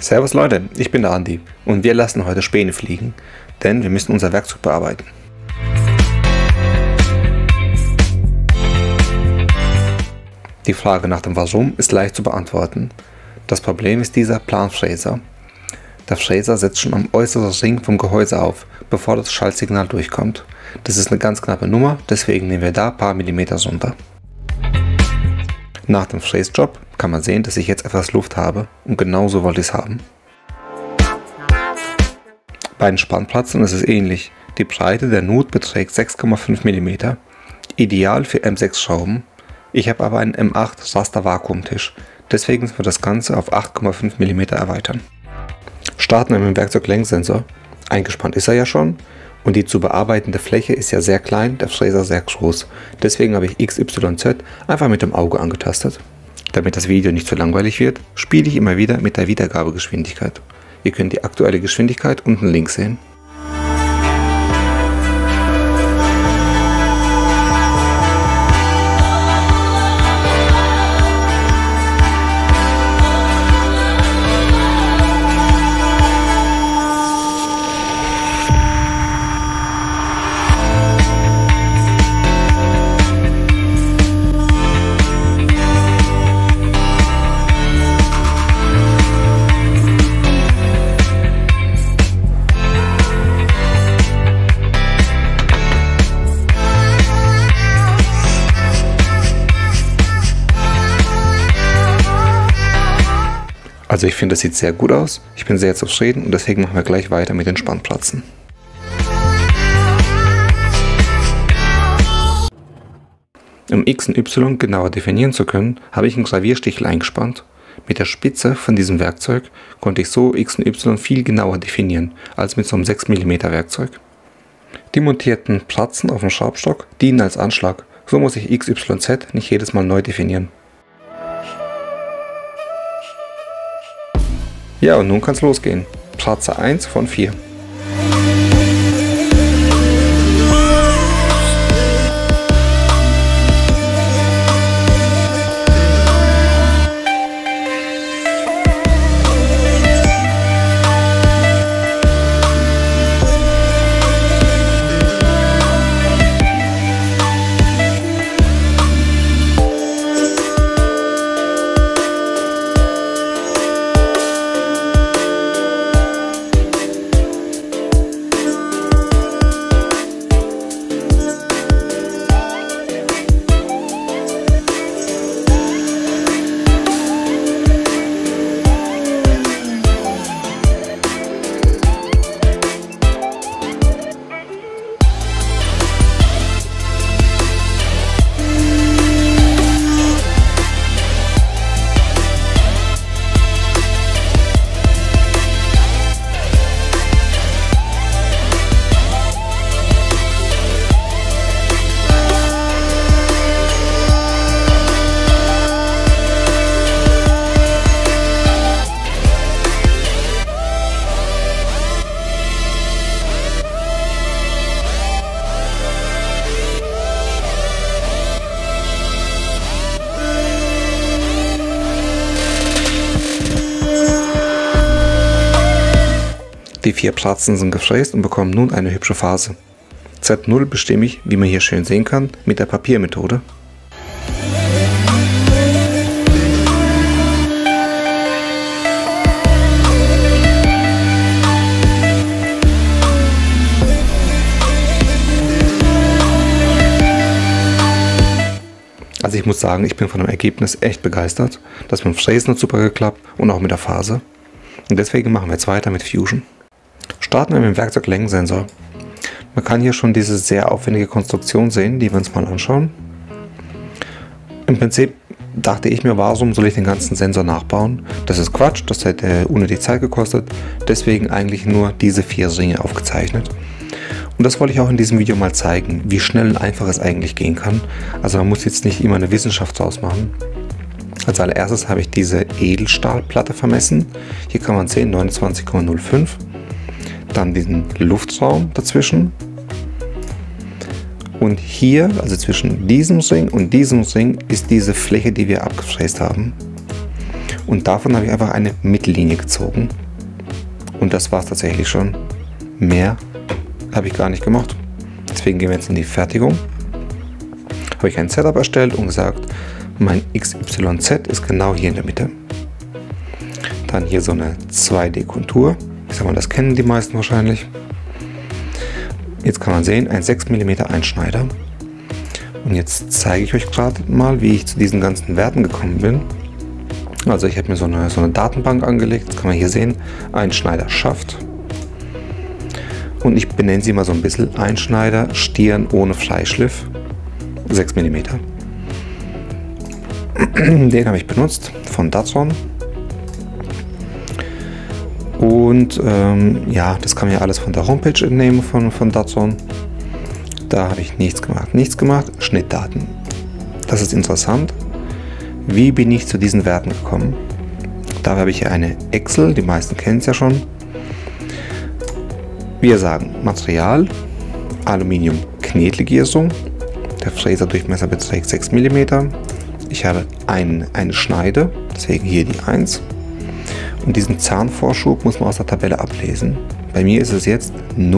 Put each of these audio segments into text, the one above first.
Servus Leute, ich bin der Andi und wir lassen heute Späne fliegen, denn wir müssen unser Werkzeug bearbeiten. Die Frage nach dem Warum ist leicht zu beantworten. Das Problem ist dieser Planfräser. Der Fräser setzt schon am äußeren Ring vom Gehäuse auf, bevor das Schaltsignal durchkommt. Das ist eine ganz knappe Nummer, deswegen nehmen wir da ein paar Millimeter runter. Nach dem Fräsjob kann man sehen, dass ich jetzt etwas Luft habe und genauso wollte ich es haben. Bei den Spannplatten ist es ähnlich. Die Breite der Nut beträgt 6,5 mm, ideal für M6 Schrauben. Ich habe aber einen M8 Raster Vakuumtisch, deswegen müssen wir das Ganze auf 8,5 mm erweitern. Starten wir mit dem Werkzeuglenksensor. Eingespannt ist er ja schon und die zu bearbeitende Fläche ist ja sehr klein, der Fräser sehr groß. Deswegen habe ich XYZ einfach mit dem Auge angetastet. Damit das Video nicht zu langweilig wird, spiele ich immer wieder mit der Wiedergabegeschwindigkeit. Ihr könnt die aktuelle Geschwindigkeit unten links sehen. Also ich finde, das sieht sehr gut aus, ich bin sehr zufrieden und deswegen machen wir gleich weiter mit den Spannplatten. Um X und Y genauer definieren zu können, habe ich einen Gravierstichel eingespannt. Mit der Spitze von diesem Werkzeug konnte ich so X und Y viel genauer definieren, als mit so einem 6 mm Werkzeug. Die montierten Platten auf dem Schraubstock dienen als Anschlag, so muss ich XYZ nicht jedes Mal neu definieren. Ja, und nun kann es losgehen. Platze 1 von 4. Die 4 Platten sind gefräst und bekommen nun eine hübsche Phase. Z0 bestimme ich, wie man hier schön sehen kann, mit der Papiermethode. Also ich muss sagen, ich bin von dem Ergebnis echt begeistert. Das mit dem Fräsen hat super geklappt und auch mit der Phase. Und deswegen machen wir jetzt weiter mit Fusion. Starten wir mit dem Werkzeuglängensensor. Man kann hier schon diese sehr aufwendige Konstruktion sehen, die wir uns mal anschauen. Im Prinzip dachte ich mir, warum soll ich den ganzen Sensor nachbauen? Das ist Quatsch, das hätte unnötig Zeit gekostet, deswegen eigentlich nur diese 4 Ringe aufgezeichnet. Und das wollte ich auch in diesem Video mal zeigen, wie schnell und einfach es eigentlich gehen kann. Also man muss jetzt nicht immer eine Wissenschaft draus machen. Als allererstes habe ich diese Edelstahlplatte vermessen. Hier kann man sehen 29,05. Dann diesen Luftraum dazwischen. Und hier, also zwischen diesem Ring und diesem Ring, ist diese Fläche, die wir abgefräst haben. Und davon habe ich einfach eine Mittellinie gezogen. Und das war es tatsächlich schon. Mehr habe ich gar nicht gemacht. Deswegen gehen wir jetzt in die Fertigung. Habe ich ein Setup erstellt und gesagt, mein XYZ ist genau hier in der Mitte. Dann hier so eine 2D-Kontur. Ich sag mal, das kennen die meisten wahrscheinlich. Jetzt kann man sehen, ein 6 mm Einschneider. Und jetzt zeige ich euch gerade mal, wie ich zu diesen ganzen Werten gekommen bin. Also ich habe mir so eine Datenbank angelegt. Jetzt kann man hier sehen, Einschneider Schaft. Und ich benenne sie mal so ein bisschen. Einschneider Stirn ohne Freischliff. 6 mm. Den habe ich benutzt von Datsun. Und ja, das kann man ja alles von der Homepage entnehmen von Datsun. Da habe ich nichts gemacht. Schnittdaten. Das ist interessant. Wie bin ich zu diesen Werten gekommen? Da habe ich hier eine Excel, die meisten kennen es ja schon. Wir sagen Material, Aluminium Knetlegierung. Der Fräserdurchmesser beträgt 6 mm. Ich habe eine Schneide, deswegen hier die 1. Und diesen Zahnvorschub muss man aus der Tabelle ablesen. Bei mir ist es jetzt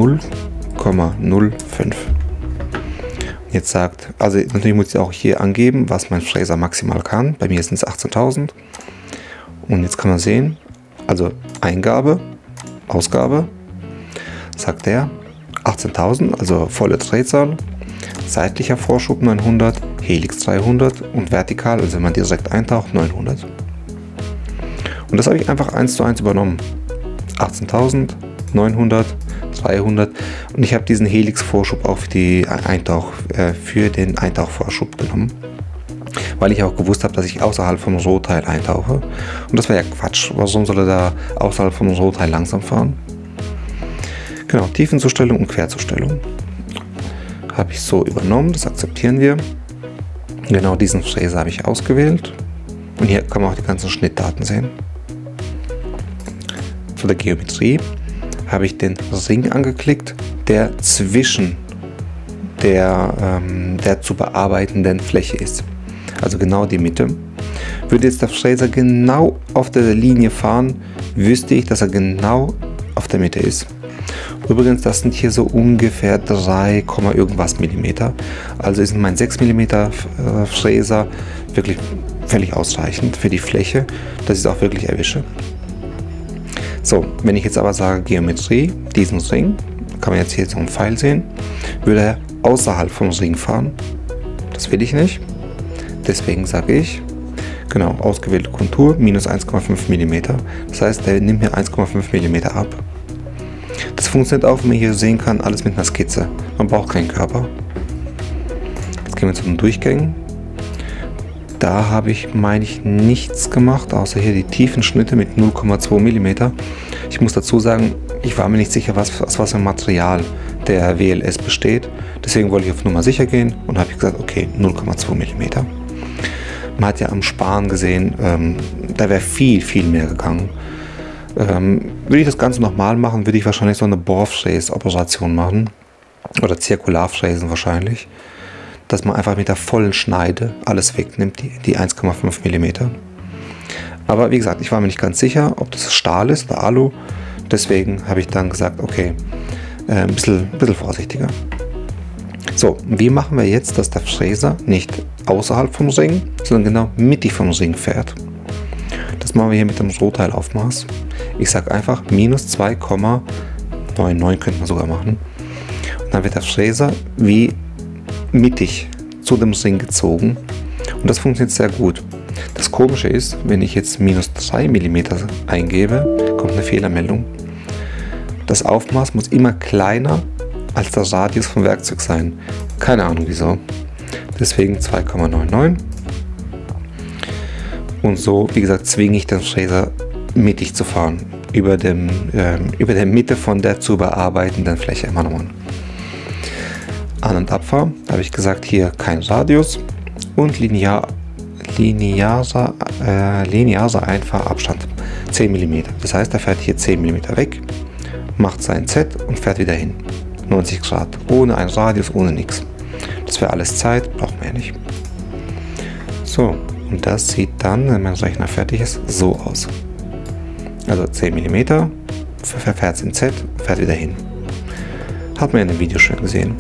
0,05. Jetzt sagt, also natürlich muss ich auch hier angeben, was mein Fräser maximal kann. Bei mir sind es 18.000. Und jetzt kann man sehen, also Eingabe, Ausgabe, sagt er 18.000, also volle Drehzahl, seitlicher Vorschub 900, Helix 300 und vertikal, also wenn man direkt eintaucht, 900. Und das habe ich einfach 1:1 übernommen. 18.000, 900, 300 und ich habe diesen Helix-Vorschub auch für den Eintauchvorschub genommen, weil ich auch gewusst habe, dass ich außerhalb vom Rohteil eintauche. Und das war ja Quatsch. Warum soll er da außerhalb vom Rohteil langsam fahren? Genau, Tiefenzustellung und Querzustellung habe ich so übernommen, das akzeptieren wir. Genau diesen Fräser habe ich ausgewählt und hier kann man auch die ganzen Schnittdaten sehen. Zu der Geometrie habe ich den Ring angeklickt, der zwischen der zu bearbeitenden Fläche ist. Also genau die Mitte. Würde jetzt der Fräser genau auf der Linie fahren, wüsste ich, dass er genau auf der Mitte ist. Übrigens, das sind hier so ungefähr 3, irgendwas Millimeter. Also ist mein 6 mm Fräser wirklich völlig ausreichend für die Fläche, dass ich es auch wirklich erwische. So, wenn ich jetzt aber sage Geometrie, diesen Ring, kann man jetzt hier so einen Pfeil sehen, würde er außerhalb vom Ring fahren. Das will ich nicht. Deswegen sage ich, genau, ausgewählte Kontur, minus 1,5 mm. Das heißt, der nimmt mir 1,5 mm ab. Das funktioniert auch, wenn man hier sehen kann, alles mit einer Skizze. Man braucht keinen Körper. Jetzt gehen wir zu den Durchgängen. Da habe ich, meine ich, nichts gemacht, außer hier die tiefen Schnitte mit 0,2 mm. Ich muss dazu sagen, ich war mir nicht sicher, was für ein Material der WLS besteht. Deswegen wollte ich auf Nummer sicher gehen und habe gesagt, okay, 0,2 mm. Man hat ja am Sparen gesehen, da wäre viel mehr gegangen. Würde ich das Ganze nochmal machen, würde ich wahrscheinlich so eine Bohrfräs-Operation machen. Oder Zirkularfräsen wahrscheinlich. Dass man einfach mit der vollen Schneide alles wegnimmt, die 1,5 mm. Aber wie gesagt, ich war mir nicht ganz sicher, ob das Stahl ist oder Alu. Deswegen habe ich dann gesagt, okay, ein bisschen vorsichtiger. So, wie machen wir jetzt, dass der Fräser nicht außerhalb vom Ring, sondern genau mittig vom Ring fährt? Das machen wir hier mit dem Rohteilaufmaß. Ich sage einfach minus 2,99 könnte man sogar machen. Und dann wird der Fräser wie mittig zu dem Ring gezogen. Und das funktioniert sehr gut. Das Komische ist, wenn ich jetzt minus 3 mm eingebe, kommt eine Fehlermeldung. Das Aufmaß muss immer kleiner als der Radius vom Werkzeug sein. Keine Ahnung wieso. Deswegen 2,99. Und so, wie gesagt, zwinge ich den Fräser mittig zu fahren. Über der Mitte von der zu bearbeitenden Fläche immer nochmal. An- und Abfahr habe ich gesagt, hier kein Radius und linearer Einfahrabstand 10 mm. Das heißt, er fährt hier 10 mm weg, macht sein Z und fährt wieder hin. 90 Grad, ohne einen Radius, ohne nichts. Das wäre alles Zeit, braucht man ja nicht. So, Und das sieht dann, wenn mein Rechner fertig ist, so aus. Also 10 mm, verfährt es in Z, fährt wieder hin. Hat man in dem Video schon gesehen.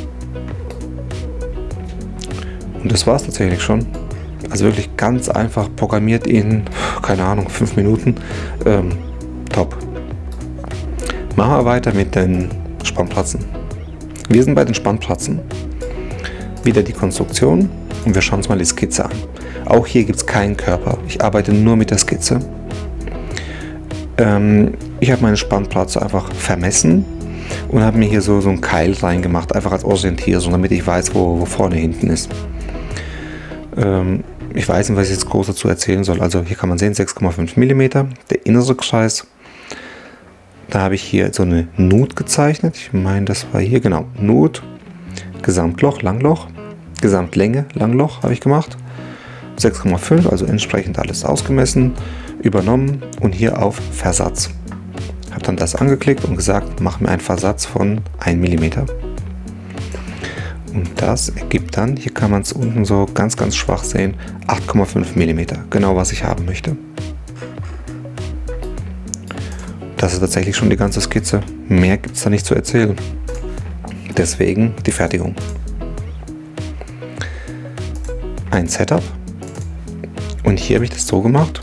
Und das war es tatsächlich schon. Also wirklich ganz einfach programmiert in, keine Ahnung, 5 Minuten. Top. Machen wir weiter mit den Spannplatten. Wir sind bei den Spannplatten. Wieder die Konstruktion und wir schauen uns mal die Skizze an. Auch hier gibt es keinen Körper. Ich arbeite nur mit der Skizze. Ich habe meine Spannplatte einfach vermessen und habe mir hier so einen Keil reingemacht, einfach als Orientierung, damit ich weiß, wo vorne hinten ist. Ich weiß nicht, was ich jetzt groß dazu erzählen soll. Also hier kann man sehen, 6,5 mm, der innere Kreis. Da habe ich hier so eine Nut gezeichnet. Ich meine, das war hier, genau, Nut, Gesamtloch, Langloch, Gesamtlänge, Langloch habe ich gemacht. 6,5, also entsprechend alles ausgemessen, übernommen und hier auf Versatz. Habe dann das angeklickt und gesagt, mach mir einen Versatz von 1 mm. Und das ergibt dann, hier kann man es unten so ganz, ganz schwach sehen, 8,5 mm. Genau, was ich haben möchte. Das ist tatsächlich schon die ganze Skizze. Mehr gibt es da nicht zu erzählen. Deswegen die Fertigung. Ein Setup. Und hier habe ich das so gemacht,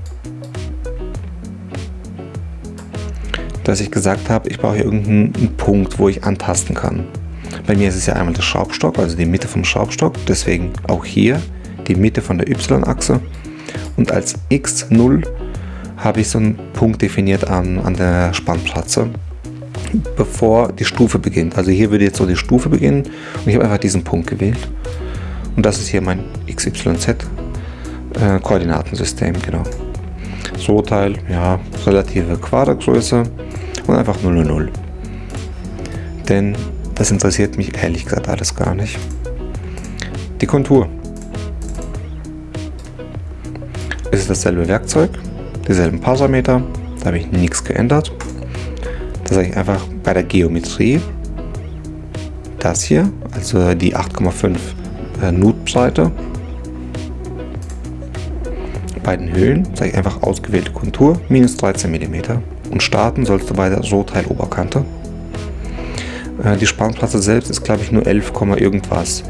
dass ich gesagt habe, ich brauche hier irgendeinen Punkt, wo ich antasten kann. Bei mir ist es ja einmal der Schraubstock, also die Mitte vom Schraubstock. Deswegen auch hier die Mitte von der Y-Achse. Und als X0 habe ich so einen Punkt definiert an der Spannplatte, bevor die Stufe beginnt. Also hier würde jetzt so die Stufe beginnen und ich habe einfach diesen Punkt gewählt. Und das ist hier mein XYZ Koordinatensystem, genau. So Teil, ja, relative Quadergröße und einfach 0,0. Denn das interessiert mich ehrlich gesagt alles gar nicht. Die Kontur. Es ist dasselbe Werkzeug, dieselben Parameter, da habe ich nichts geändert. Das sage ich einfach bei der Geometrie. Das hier, also die 8,5 Nut-Breite. Bei den Höhen sage ich einfach ausgewählte Kontur, minus 13 mm. Und starten sollst du bei der Rohteil-Oberkante. Die Spannplatte selbst ist, glaube ich, nur 11, irgendwas.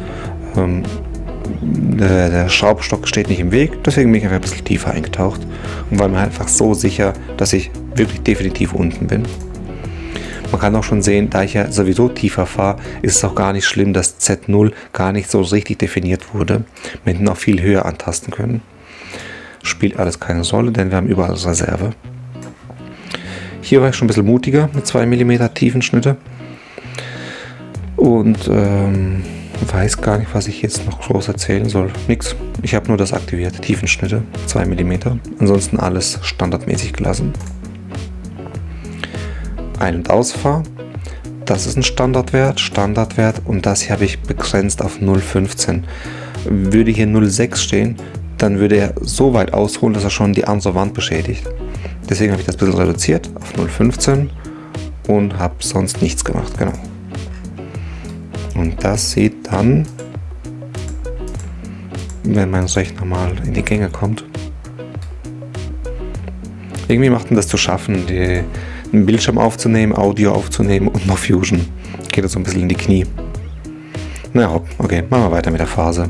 Der Schraubstock steht nicht im Weg, deswegen bin ich einfach ein bisschen tiefer eingetaucht und war mir einfach so sicher, dass ich wirklich definitiv unten bin. Man kann auch schon sehen, da ich ja sowieso tiefer fahre, ist es auch gar nicht schlimm, dass Z0 gar nicht so richtig definiert wurde. Wir hätten auch viel höher antasten können. Spielt alles keine Rolle, denn wir haben überall Reserve. Hier war ich schon ein bisschen mutiger mit 2 mm Tiefenschnitte. Und weiß gar nicht, was ich jetzt noch groß erzählen soll. Nix. Ich habe nur das aktiviert. Tiefenschnitte, 2 mm. Ansonsten alles standardmäßig gelassen. Ein- und Ausfahr. Das ist ein Standardwert. Und das hier habe ich begrenzt auf 0,15. Würde hier 0,6 stehen, dann würde er so weit ausholen, dass er schon die andere Wand beschädigt. Deswegen habe ich das ein bisschen reduziert auf 0,15 und habe sonst nichts gemacht. Genau. Und das sieht dann, wenn mein Rechner mal in die Gänge kommt. Irgendwie macht das zu schaffen, einen Bildschirm aufzunehmen, Audio aufzunehmen und noch Fusion. Geht das so ein bisschen in die Knie. Na hopp, okay, machen wir weiter mit der Phase.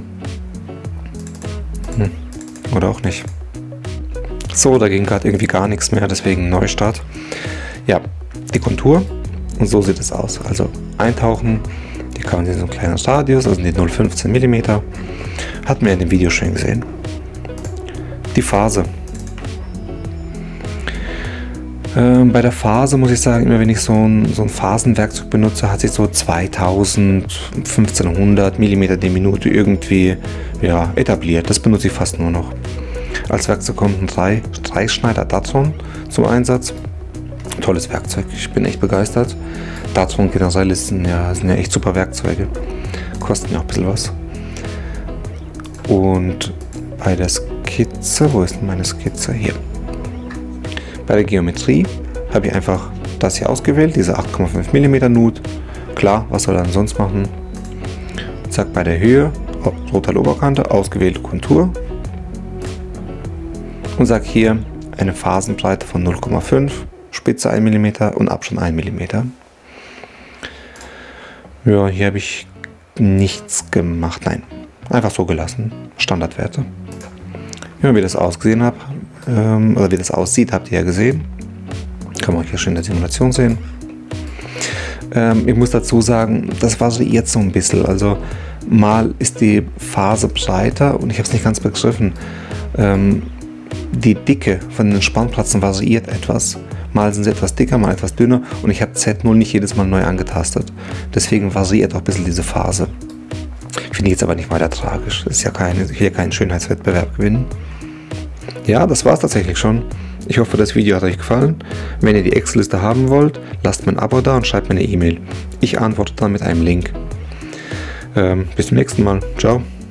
Oder auch nicht. So, da ging gerade irgendwie gar nichts mehr, deswegen Neustart. Ja, die Kontur und so sieht es aus. Also eintauchen, die kann man in so einem kleinen Radius, also die 0,15 mm. Hatten wir in dem Video schon gesehen. Die Phase. Bei der Phase muss ich sagen, immer wenn ich so ein Phasenwerkzeug benutze, hat sich so 2000, 1500 mm die Minute irgendwie etabliert. Das benutze ich fast nur noch. Als Werkzeug kommt ein Dreischneider Datron zum Einsatz. Tolles Werkzeug, ich bin echt begeistert. Datron generell sind ja echt super Werkzeuge. Kosten ja auch ein bisschen was. Und bei der Skizze, wo ist denn meine Skizze? Hier. Bei der Geometrie habe ich einfach das hier ausgewählt, diese 8,5 mm Nut. Klar, was soll er denn sonst machen? Zack, bei der Höhe, Rohteil Oberkante, ausgewählte Kontur. und sage hier eine Phasenbreite von 0,5, Spitze 1 mm und Abstand 1 mm. Ja, hier habe ich nichts gemacht, nein, einfach so gelassen, Standardwerte. Ja, wie das ausgesehen hat, oder wie das aussieht, habt ihr ja gesehen. Kann man auch hier schön in der Simulation sehen. Ich muss dazu sagen, das variiert so ein bisschen. Also mal ist die Phase breiter und ich habe es nicht ganz begriffen. Die Dicke von den Spannplatten variiert etwas. Mal sind sie etwas dicker, mal etwas dünner und ich habe Z0 nicht jedes Mal neu angetastet. Deswegen variiert auch ein bisschen diese Phase. Finde ich jetzt aber nicht weiter tragisch. Das ist ja hier kein Schönheitswettbewerb gewinnen. Ja, das war es tatsächlich schon. Ich hoffe, das Video hat euch gefallen. Wenn ihr die Excel-Liste haben wollt, lasst mir ein Abo da und schreibt mir eine E-Mail. Ich antworte dann mit einem Link. Bis zum nächsten Mal. Ciao.